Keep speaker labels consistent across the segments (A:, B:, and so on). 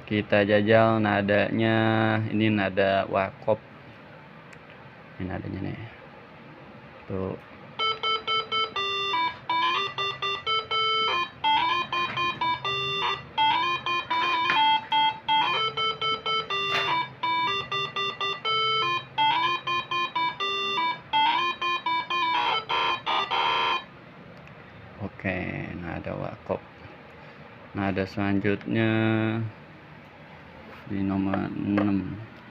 A: Kita jajal nadanya. Ini nada wakop. Ini nadanya nih. Tuh. Oke, nada wakop. Nada selanjutnya di nomor 6.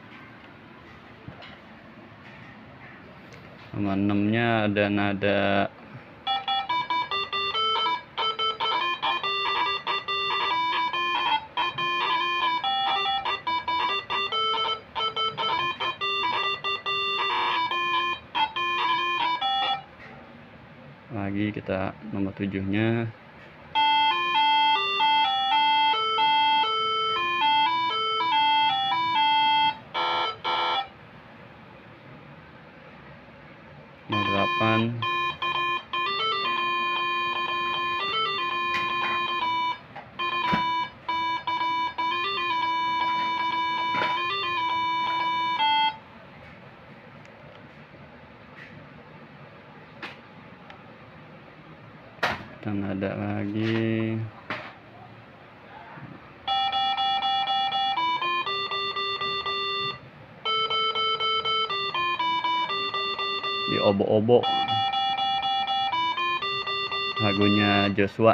A: Nomor 6 nya ada nada lagi. Kita nomor 7 nya nomor 8. Dan ada lagi di obo-obo, lagunya Joshua.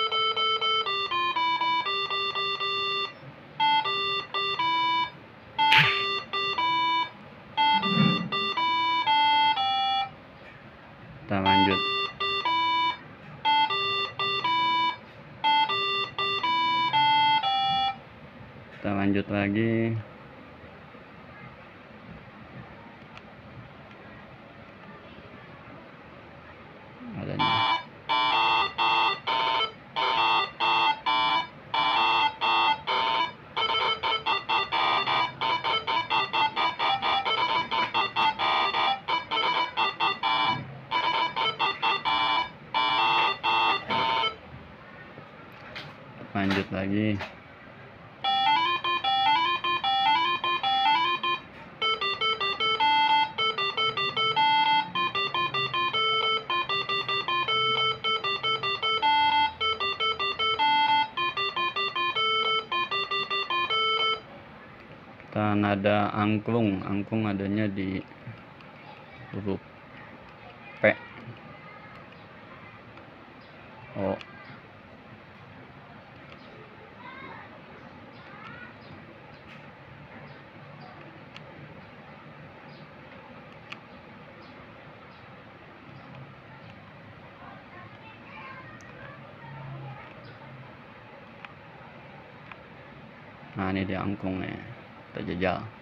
A: Kita lanjut. Kita lanjut lagi. Adanya. Lanjut lagi. Kita nada angklung. Angklung adanya di huruf P. O. Nah, ini dia angklung nih. Kita jajal.